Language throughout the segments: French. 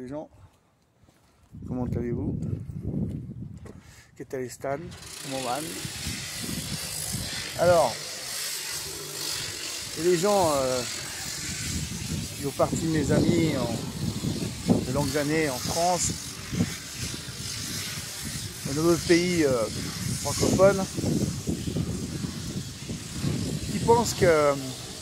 les gens, comment allez-vous? Qu'est-ce que Stan? Comment van? Alors, il y a des gens qui ont parti de mes amis de longues années en France, dans d'autres pays francophones, qui pensent que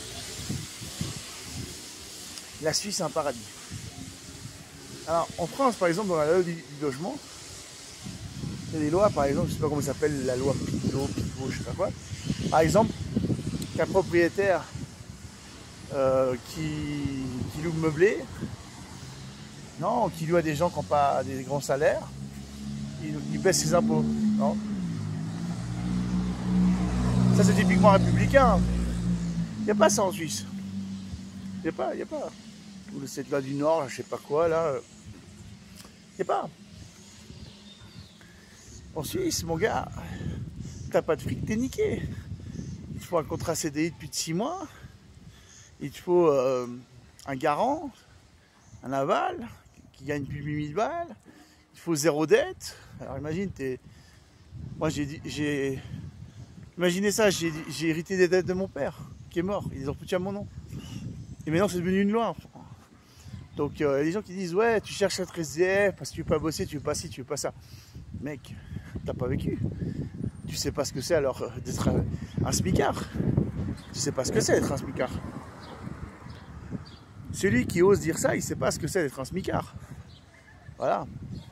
la Suisse est un paradis. Alors, en France, par exemple, dans la loi du logement, il y a des lois, par exemple, je ne sais pas comment ça s'appelle, la loi Picot, je ne sais pas quoi. Par exemple, qu'un propriétaire qui loue meublé, non, qui loue à des gens qui n'ont pas des grands salaires, il baisse ses impôts, non. Ça, c'est typiquement républicain. Il n'y a pas ça en Suisse. Il n'y a pas, Ou cette loi du Nord, je sais pas quoi, là. Il n'y a pas. En Suisse, mon gars, t'as pas de fric, t'es niqué. Il te faut un contrat CDI depuis 6 mois. Il te faut un garant, un aval, qui gagne plus de 8000 balles. Il faut 0 dette. Alors imagine, moi imaginez ça, j'ai hérité des dettes de mon père, qui est mort. Ils ont foutu à mon nom. Et maintenant, c'est devenu une loi. Donc, il y a des gens qui disent, ouais, tu cherches à être SDF parce que tu veux pas bosser, tu veux pas ci, tu veux pas ça. Mec, t'as pas vécu. Tu sais pas ce que c'est alors d'être un smicard. Tu sais pas ce que c'est d'être un smicard. Celui qui ose dire ça, il sait pas ce que c'est d'être un smicard. Voilà.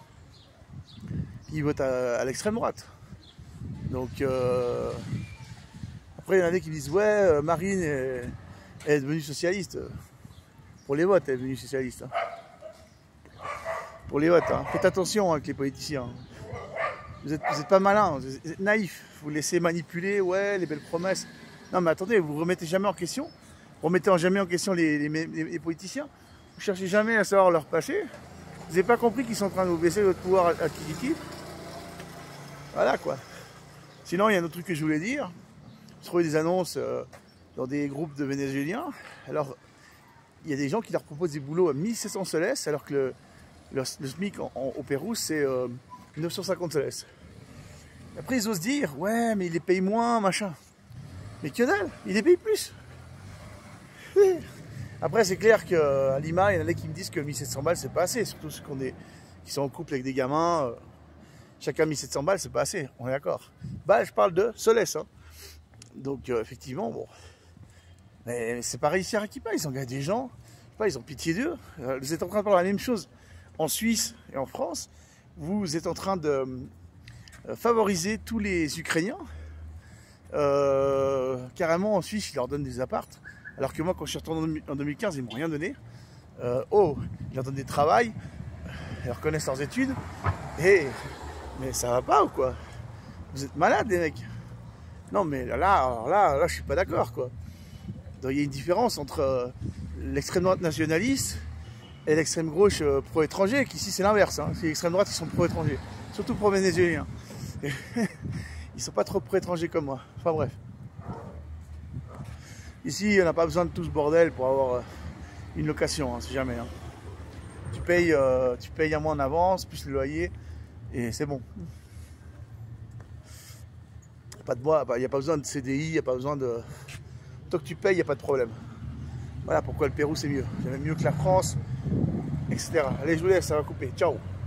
Il vote à l'extrême droite. Donc, après, il y en a des qui disent, ouais, Marine est devenue socialiste. Pour les votes, elle est devenue socialiste. Hein. Pour les votes. Hein. Faites attention avec les politiciens. Vous êtes pas malins, vous êtes naïfs. Vous laissez manipuler, ouais, les belles promesses. Non, mais attendez, vous ne remettez jamais en question. Vous remettez jamais en question les politiciens. Vous cherchez jamais à savoir leur passé. Vous n'avez pas compris qu'ils sont en train de vous baisser votre pouvoir acquisitif. Voilà quoi. Sinon, il y a un autre truc que je voulais dire. Je trouvais des annonces dans des groupes de Vénézuéliens. Alors, il y a des gens qui leur proposent des boulots à 1700 soles, alors que le SMIC au Pérou, c'est 950 soles. Après, ils osent dire, ouais, mais ils les payent moins, machin. Mais que dalle, ils les payent plus. Après, c'est clair qu'à Lima, il y en a qui me disent que 1700 balles, c'est pas assez. Surtout ceux qui sont en couple avec des gamins. Chacun 1700 balles, c'est pas assez, on est d'accord. Bah, je parle de soles. Hein. Donc, effectivement, bon. Mais c'est pareil ici à Arequipa, ils engagent des gens. Je sais pas, ils ont pitié d'eux. Vous êtes en train de faire la même chose en Suisse et en France. Vous êtes en train de favoriser tous les Ukrainiens. Carrément en Suisse, ils leur donnent des appartes. Alors que moi, quand je suis retourné en 2015, ils m'ont rien donné. Ils leur donnent des travails, ils reconnaissent leurs études. Mais ça va pas ou quoi? Vous êtes malades, les mecs. Non, mais là, je suis pas d'accord, quoi. Donc, il y a une différence entre l'extrême droite nationaliste et l'extrême gauche pro-étranger, qu'ici c'est l'inverse. Hein. C'est l'extrême droite qui sont pro-étrangers, surtout pro-vénézuéliens. Ils sont pas trop pro-étrangers comme moi. Enfin bref. Ici, on n'a pas besoin de tout ce bordel pour avoir une location, hein, si jamais. Hein. Tu payes un mois en avance, plus le loyer, et c'est bon. Il n'y a pas besoin de CDI, il n'y a pas besoin de... Tant que tu payes, il n'y a pas de problème. Voilà pourquoi le Pérou c'est mieux. C'est même mieux que la France, etc. Allez, je vous laisse, ça va couper. Ciao.